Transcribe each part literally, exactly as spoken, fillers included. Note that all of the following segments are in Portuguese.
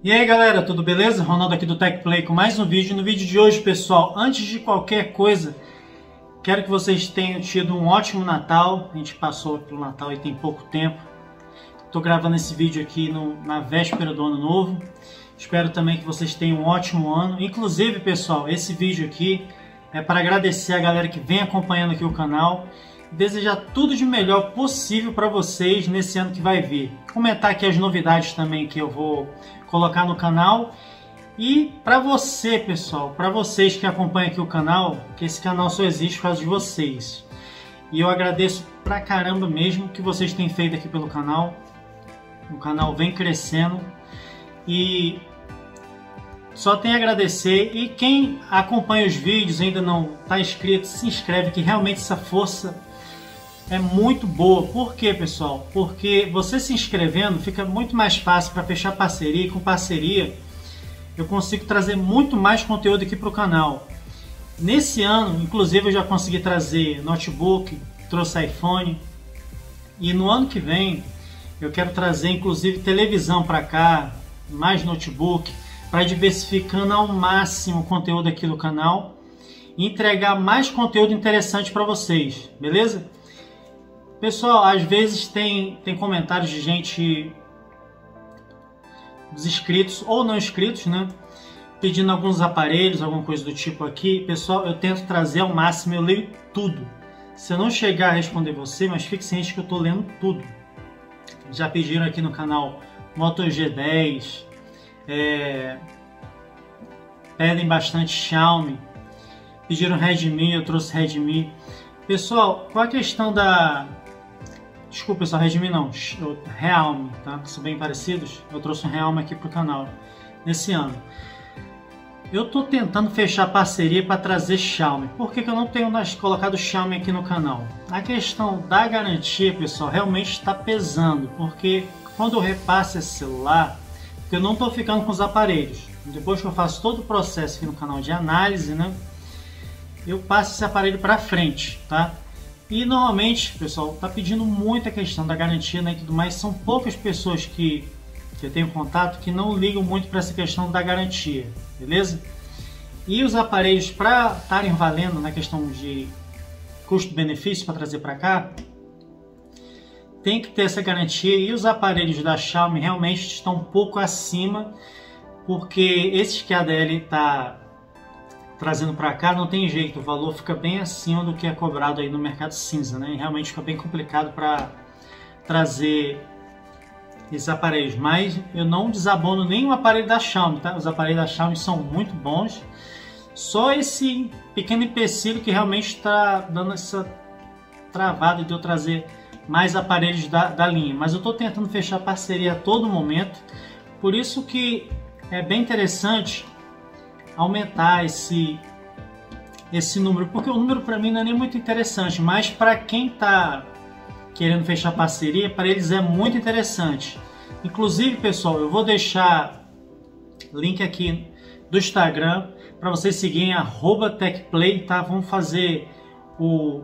E aí galera, tudo beleza? Ronaldo aqui do TechPlay com mais um vídeo. No vídeo de hoje, pessoal, antes de qualquer coisa, quero que vocês tenham tido um ótimo Natal. A gente passou pelo Natal e tem pouco tempo. Estou gravando esse vídeo aqui no, na véspera do Ano Novo. Espero também que vocês tenham um ótimo ano. Inclusive, pessoal, esse vídeo aqui é para agradecer a galera que vem acompanhando aqui o canal. Desejar tudo de melhor possível para vocês nesse ano que vai vir. Comentar aqui as novidades também que eu vou colocar no canal. E para você, pessoal, para vocês que acompanham aqui o canal, que esse canal só existe por causa de vocês. E eu agradeço pra caramba mesmo o que vocês têm feito aqui pelo canal. O canal vem crescendo e só tem a agradecer. E quem acompanha os vídeos ainda não está inscrito, se inscreve, que realmente essa força é muito boa. Por quê, pessoal? Porque você se inscrevendo fica muito mais fácil para fechar parceria, e com parceria eu consigo trazer muito mais conteúdo aqui para o canal. Nesse ano, inclusive, eu já consegui trazer notebook, trouxe iPhone, e no ano que vem eu quero trazer inclusive televisão para cá, mais notebook, para diversificando ao máximo o conteúdo aqui do canal e entregar mais conteúdo interessante para vocês, beleza? Pessoal, às vezes tem, tem comentários de gente, dos inscritos ou não inscritos, né? Pedindo alguns aparelhos, alguma coisa do tipo aqui. Pessoal, eu tento trazer ao máximo, eu leio tudo. Se eu não chegar a responder você, mas fique ciente que eu estou lendo tudo. Já pediram aqui no canal Moto G dez, é, pedem bastante Xiaomi, pediram Redmi, eu trouxe Redmi. Pessoal, qual a questão da... Desculpa, pessoal, Redmi não, Realme, tá? São bem parecidos. Eu trouxe um Realme aqui pro canal nesse ano. Eu tô tentando fechar parceria para trazer Xiaomi. Por que que eu não tenho colocado Xiaomi aqui no canal? A questão da garantia, pessoal, realmente está pesando, porque quando eu repasso esse celular, porque eu não estou ficando com os aparelhos. Depois que eu faço todo o processo aqui no canal de análise, né, eu passo esse aparelho para frente, tá? E normalmente, pessoal, tá pedindo muito a questão da garantia, né, e tudo mais. São poucas pessoas que, que eu tenho contato que não ligam muito para essa questão da garantia, beleza? E os aparelhos, para estarem valendo na questão de custo-benefício para trazer para cá, tem que ter essa garantia. E os aparelhos da Xiaomi realmente estão um pouco acima, porque esses que a A D L está trazendo para cá não tem jeito, o valor fica bem acima do que é cobrado aí no mercado cinza, né? E realmente fica bem complicado para trazer esses aparelhos, mas eu não desabono nenhum aparelho da Xiaomi, tá? Os aparelhos da Xiaomi são muito bons, só esse pequeno empecilho que realmente está dando essa travada de eu trazer mais aparelhos da, da linha, mas eu estou tentando fechar parceria a todo momento, por isso que é bem interessante aumentar esse, esse número, porque o número para mim não é nem muito interessante, mas para quem está querendo fechar parceria, para eles é muito interessante. Inclusive, pessoal, eu vou deixar link aqui do Instagram para vocês seguirem, arroba TechPlay, tá? Vamos fazer o,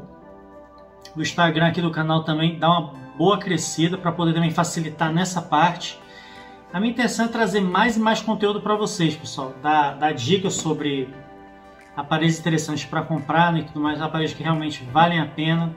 o Instagram aqui do canal também, dar uma boa crescida para poder também facilitar nessa parte. A minha intenção é trazer mais e mais conteúdo para vocês, pessoal. Dar, dar dicas sobre aparelhos interessantes para comprar, né, e tudo mais, aparelhos que realmente valem a pena.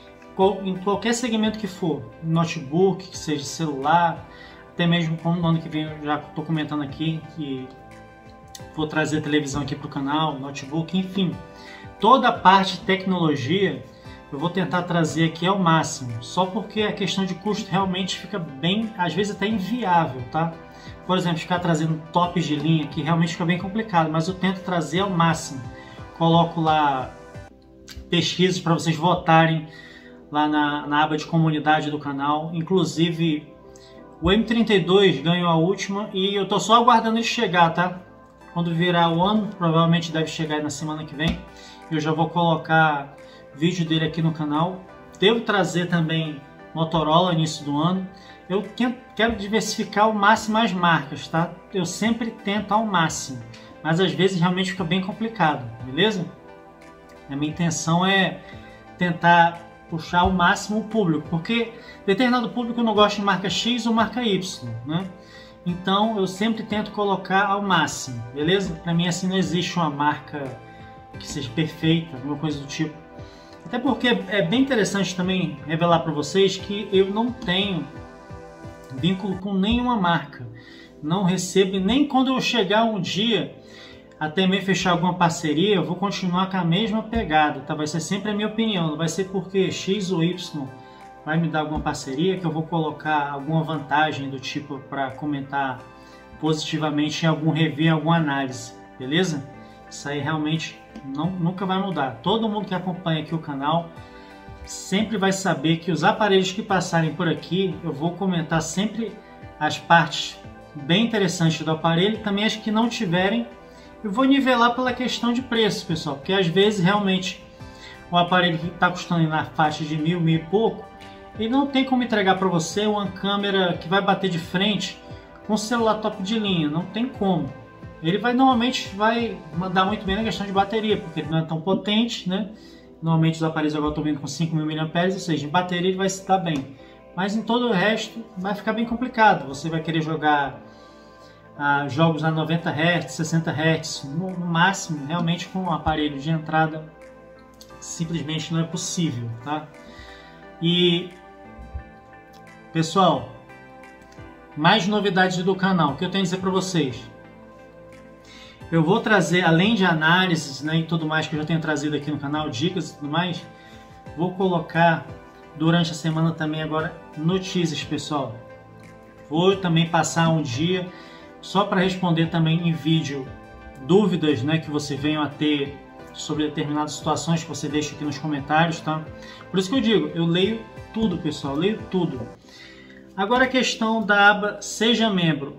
Em qualquer segmento que for, notebook, que seja celular, até mesmo como no ano que vem eu já estou comentando aqui que vou trazer televisão aqui para o canal, notebook, enfim. Toda a parte de tecnologia eu vou tentar trazer aqui ao máximo, só porque a questão de custo realmente fica bem, às vezes até inviável, tá? Por exemplo, ficar trazendo tops de linha aqui realmente fica bem complicado, mas eu tento trazer ao máximo. Coloco lá pesquisas para vocês votarem lá na, na aba de comunidade do canal. Inclusive o M trinta e dois ganhou a última e eu tô só aguardando ele chegar, tá? Quando virar o ano, provavelmente deve chegar na semana que vem, eu já vou colocar vídeo dele aqui no canal. Devo trazer também Motorola início do ano. Eu quero diversificar ao máximo as marcas, tá? Eu sempre tento ao máximo, mas às vezes realmente fica bem complicado, beleza? A minha intenção é tentar puxar ao máximo o público, porque determinado público não gosta de marca X ou marca Y, né? Então eu sempre tento colocar ao máximo, beleza? Para mim assim não existe uma marca que seja perfeita, alguma coisa do tipo. Até porque é bem interessante também revelar para vocês que eu não tenho vínculo com nenhuma marca. Não recebo, nem quando eu chegar um dia até me fechar alguma parceria, eu vou continuar com a mesma pegada, tá? Vai ser sempre a minha opinião, não vai ser porque X ou Y vai me dar alguma parceria que eu vou colocar alguma vantagem do tipo para comentar positivamente em algum review, em alguma análise, beleza? Isso aí realmente não, nunca vai mudar. Todo mundo que acompanha aqui o canal sempre vai saber que os aparelhos que passarem por aqui, eu vou comentar sempre as partes bem interessantes do aparelho, também as que não tiverem, eu vou nivelar pela questão de preço, pessoal, porque às vezes realmente o aparelho que está custando na faixa de mil, mil e pouco, ele não tem como entregar para você uma câmera que vai bater de frente com um celular top de linha, não tem como. Ele vai normalmente vai mandar muito bem na questão de bateria, porque ele não é tão potente, né? Normalmente os aparelhos agora estão vindo com cinco mil miliampères-hora, ou seja, em bateria ele vai se dar bem. Mas em todo o resto vai ficar bem complicado. Você vai querer jogar ah, jogos a noventa hertz, sessenta hertz, no, no máximo, realmente com um aparelho de entrada, simplesmente não é possível, tá? E, pessoal, mais novidades do canal, o que eu tenho a dizer para vocês? Eu vou trazer, além de análises, né, e tudo mais que eu já tenho trazido aqui no canal, dicas e tudo mais, vou colocar durante a semana também agora notícias, pessoal. Vou também passar um dia só para responder também em vídeo dúvidas, né, que você venham a ter sobre determinadas situações que você deixa aqui nos comentários, tá? Por isso que eu digo, eu leio tudo, pessoal, eu leio tudo. Agora a questão da aba Seja Membro.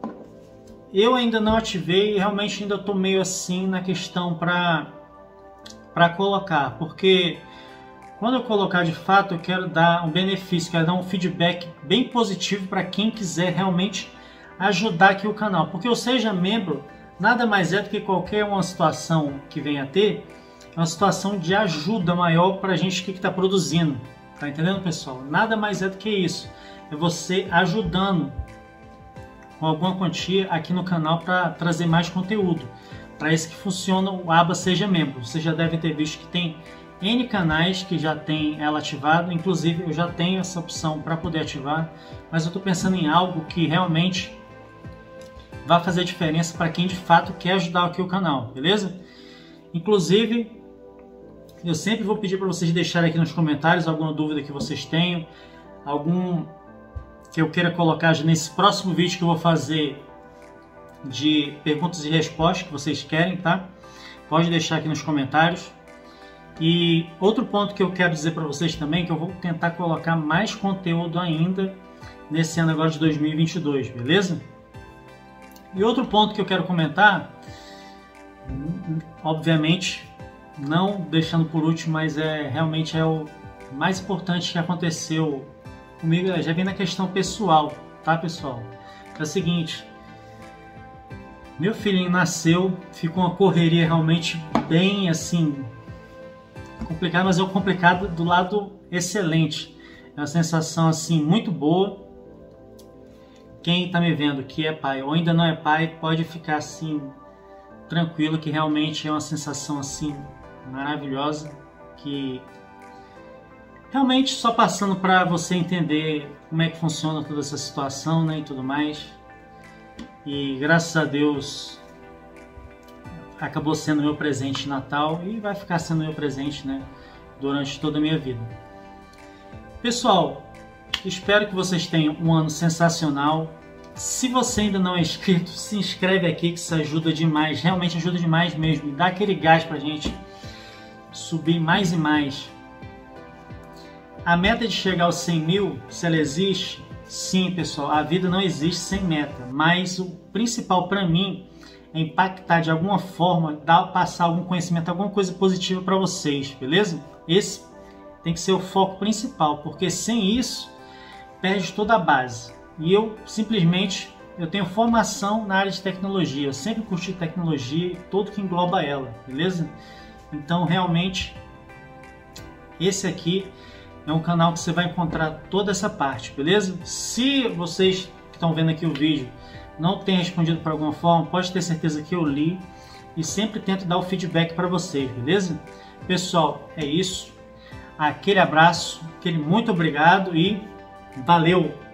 Eu ainda não ativei e realmente ainda estou meio assim na questão para para colocar, porque quando eu colocar de fato eu quero dar um benefício, quero dar um feedback bem positivo para quem quiser realmente ajudar aqui o canal, porque o Seja Membro nada mais é do que qualquer uma situação que venha a ter, é uma situação de ajuda maior para a gente que está produzindo, tá entendendo, pessoal? Nada mais é do que isso, é você ajudando com alguma quantia aqui no canal para trazer mais conteúdo. Para isso que funciona o aba Seja Membro. Você já deve ter visto que tem N canais que já tem ela ativado, inclusive eu já tenho essa opção para poder ativar, mas eu estou pensando em algo que realmente vai fazer diferença para quem de fato quer ajudar aqui o canal, beleza? Inclusive, eu sempre vou pedir para vocês deixarem aqui nos comentários alguma dúvida que vocês tenham, algum que eu queira colocar nesse próximo vídeo que eu vou fazer de perguntas e respostas que vocês querem, tá? Pode deixar aqui nos comentários. E outro ponto que eu quero dizer para vocês também, que eu vou tentar colocar mais conteúdo ainda nesse ano agora de dois mil e vinte e dois, beleza? E outro ponto que eu quero comentar, obviamente, não deixando por último, mas é realmente é o mais importante que aconteceu comigo, já vem na questão pessoal, tá, pessoal? É o seguinte, meu filhinho nasceu, ficou uma correria realmente bem assim complicada, mas é o complicado do lado excelente, é uma sensação assim muito boa. Quem está me vendo que é pai ou ainda não é pai pode ficar assim tranquilo, que realmente é uma sensação assim maravilhosa, que realmente só passando para você entender como é que funciona toda essa situação, né, e tudo mais. E graças a Deus acabou sendo meu presente de Natal e vai ficar sendo meu presente, né, durante toda a minha vida. Pessoal, espero que vocês tenham um ano sensacional. Se você ainda não é inscrito, se inscreve aqui que isso ajuda demais, realmente ajuda demais mesmo. Dá aquele gás pra gente subir mais e mais. A meta de chegar aos cem mil, se ela existe, sim, pessoal, a vida não existe sem meta, mas o principal para mim é impactar de alguma forma, dar, passar algum conhecimento, alguma coisa positiva para vocês, beleza? Esse tem que ser o foco principal, porque sem isso, perde toda a base. E eu, simplesmente, eu tenho formação na área de tecnologia, eu sempre curti tecnologia e tudo que engloba ela, beleza? Então, realmente, esse aqui é um canal que você vai encontrar toda essa parte, beleza? Se vocês que estão vendo aqui o vídeo não tenha respondido por alguma forma, pode ter certeza que eu li e sempre tento dar o feedback para vocês, beleza? Pessoal, é isso. Aquele abraço, aquele muito obrigado e valeu!